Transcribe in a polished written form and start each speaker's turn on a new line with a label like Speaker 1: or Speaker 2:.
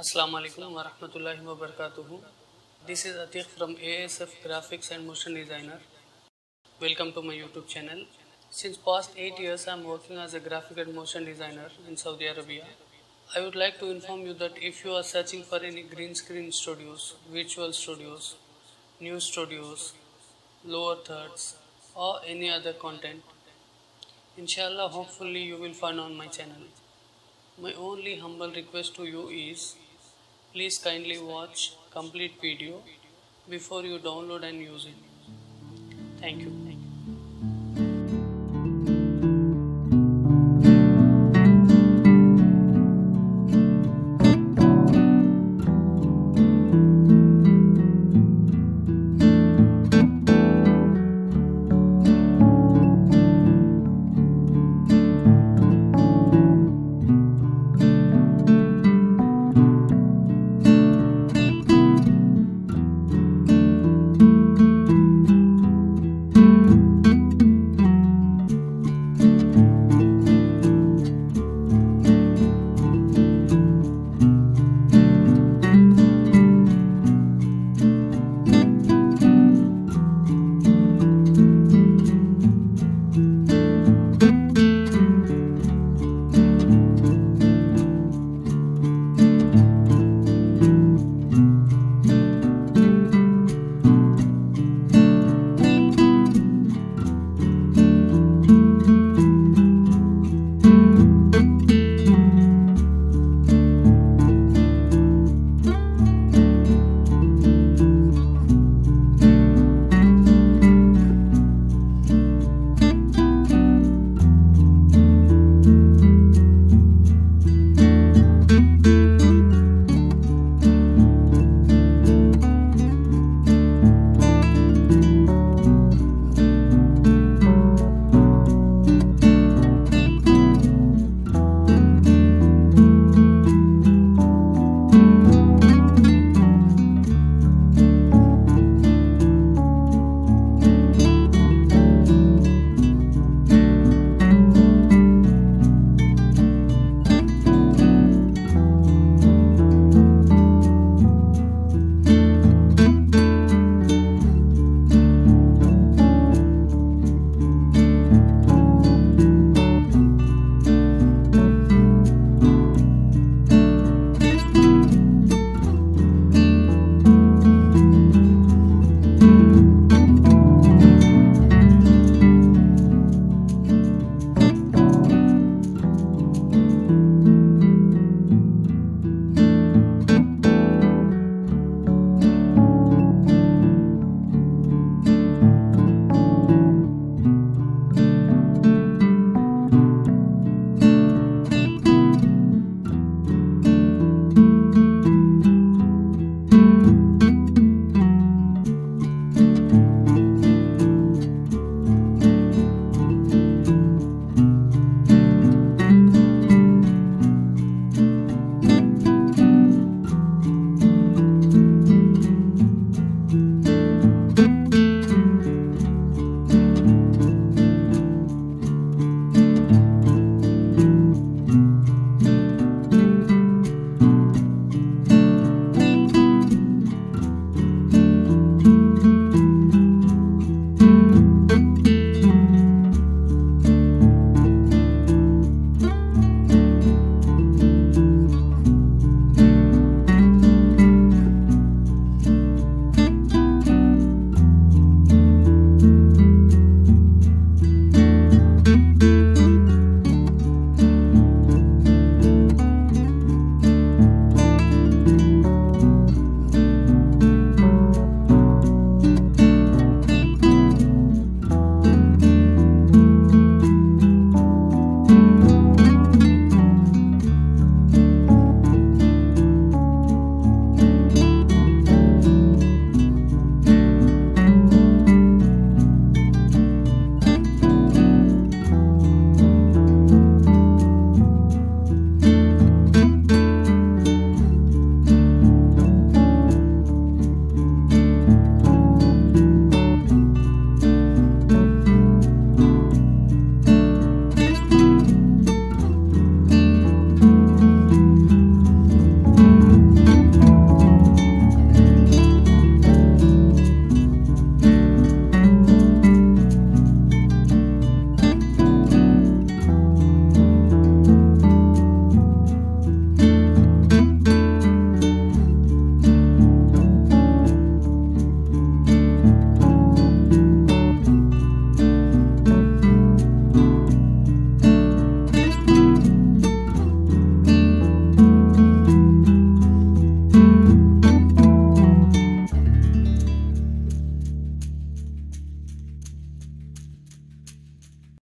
Speaker 1: Assalamu alaikum wa rahmatullahi wa barakatuhu. This is Atiq from ASF Graphics and Motion Designer. Welcome to my YouTube channel. Since past 8 years I am working as a graphic and motion designer in Saudi Arabia. I would like to inform you that if you are searching for any green screen studios, virtual studios, new studios, lower thirds or any other content, inshallah hopefully you will find on my channel. My only humble request to you is please kindly watch complete video before you download and use it. Thank you.